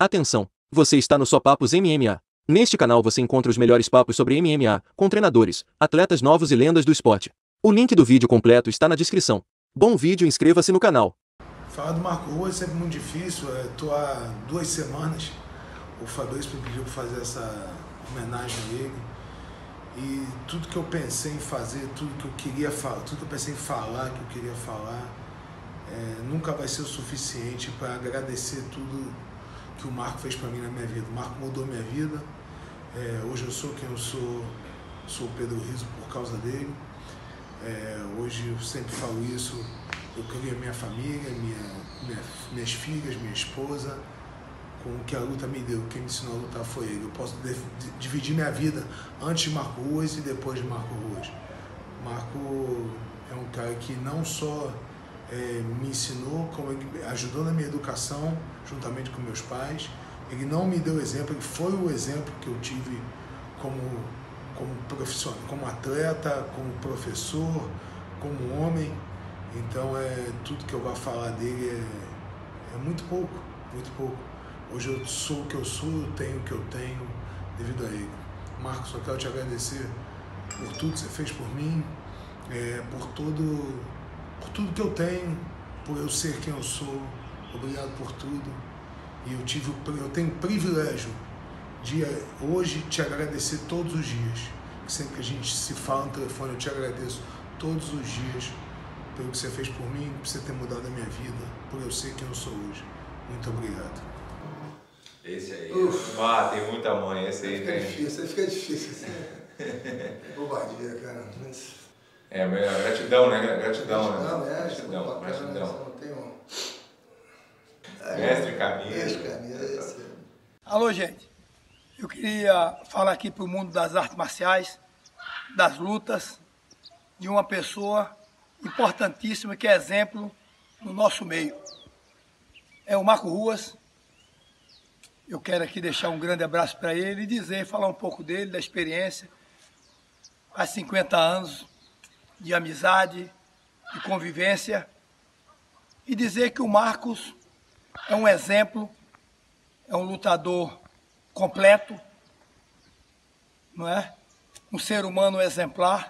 Atenção! Você está no Só Papos MMA. Neste canal você encontra os melhores papos sobre MMA, com treinadores, atletas novos e lendas do esporte. O link do vídeo completo está na descrição. Bom vídeo e inscreva-se no canal. Falar do Marco Ruas é sempre muito difícil. Estou há 2 semanas. O Fabrício me pediu para fazer essa homenagem a ele. E tudo que eu pensei em fazer, tudo que eu queria falar, tudo que eu pensei em falar, que eu queria falar, nunca vai ser o suficiente para agradecer tudo que o Marco fez para mim na minha vida. O Marco mudou minha vida. Hoje eu sou quem eu sou o Pedro Rizzo por causa dele. Hoje eu sempre falo isso. Eu criei a minha família, minhas filhas, minha esposa, com o que a luta me deu. Quem me ensinou a lutar foi ele. Eu posso dividir minha vida antes de Marco Ruas e depois de Marco Ruas. Marco é um cara que não só me ensinou, como ele ajudou na minha educação, juntamente com meus pais. Ele não me deu exemplo, ele foi o exemplo que eu tive como profissional, como atleta, como professor, como homem. Então tudo que eu vou falar dele é muito pouco, muito pouco. Hoje eu sou o que eu sou, eu tenho o que eu tenho devido a ele. Marcos, só quero te agradecer por tudo que você fez por mim, por tudo que eu tenho, por eu ser quem eu sou. Obrigado por tudo. E eu tenho o privilégio de hoje te agradecer todos os dias. Sempre que a gente se fala no telefone, eu te agradeço todos os dias pelo que você fez por mim, por você ter mudado a minha vida, por eu ser quem eu sou hoje. Muito obrigado. Esse aí, tem muita mãe, esse aí tem. Fica difícil. Bobadinha, cara. Gratidão, né? Gratidão. Não tenho... Mestre camisa. Alô, gente. Eu queria falar aqui para o mundo das artes marciais, das lutas, de uma pessoa importantíssima que é exemplo no nosso meio. É o Marco Ruas. Eu quero aqui deixar um grande abraço para ele e falar um pouco dele, da experiência. Há 50 anos de amizade, de convivência. E dizer que o Marcos é um exemplo, é um lutador completo, não é? Um ser humano exemplar,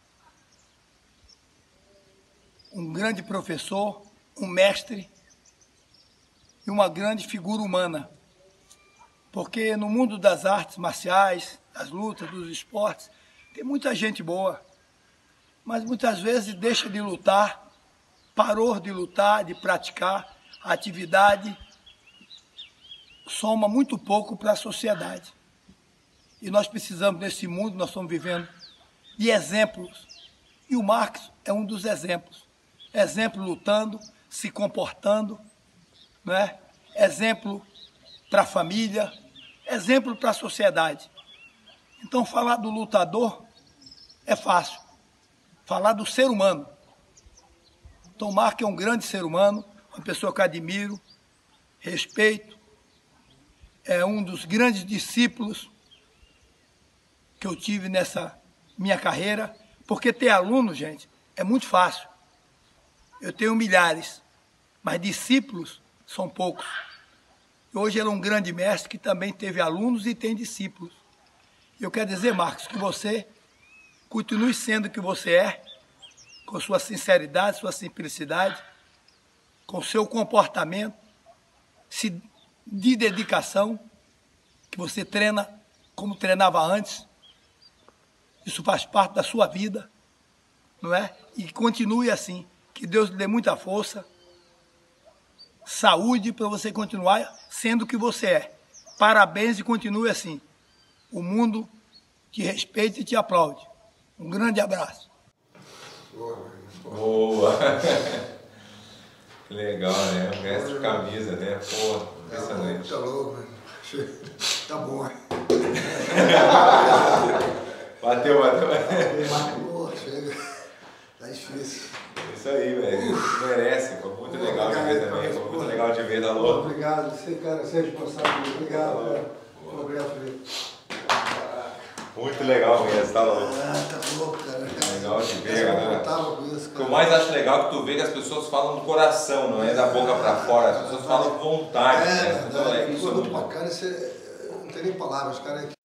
um grande professor, um mestre e uma grande figura humana. Porque no mundo das artes marciais, das lutas, dos esportes, tem muita gente boa, mas muitas vezes deixa de lutar, parou de lutar, de praticar. A atividade soma muito pouco para a sociedade. E nós precisamos, nesse mundo, nós estamos vivendo, de exemplos. E o Marcos é um dos exemplos. Exemplo lutando, se comportando, não é? Exemplo para a família, exemplo para a sociedade. Então, falar do lutador é fácil. Falar do ser humano. Então, o Marcos é um grande ser humano, uma pessoa que admiro, respeito, é um dos grandes discípulos que eu tive nessa minha carreira, porque ter aluno, gente, é muito fácil. Eu tenho milhares, mas discípulos são poucos. Hoje ele é um grande mestre que também teve alunos e tem discípulos. Eu quero dizer, Marcos, que você continue sendo o que você é, com sua sinceridade, sua simplicidade, com seu comportamento, de dedicação, que você treina como treinava antes. Isso faz parte da sua vida, não é? E continue assim. Que Deus lhe dê muita força, saúde para você continuar sendo o que você é. Parabéns e continue assim. O mundo te respeita e te aplaude. Um grande abraço. Boa! Legal, né? Mestre camisa, né? Pô, impressionante. Tá louco, mano. Tá bom, Bateu. Pô, chega. Tá difícil. Isso aí, velho. Merece. Foi muito legal de ver também. Foi muito legal de ver, tá louco? Obrigado. Você, cara, você é responsável. Obrigado, cara. Obrigado, Felipe. Muito legal mesmo, tá louco. Tá louco, cara. Legal de ver, galera. Com isso, O que eu mais acho legal é que tu vê que as pessoas falam do coração, não é da boca pra fora, as pessoas falam com vontade, né? Então, isso é muito bacana, não tem nem palavras, cara.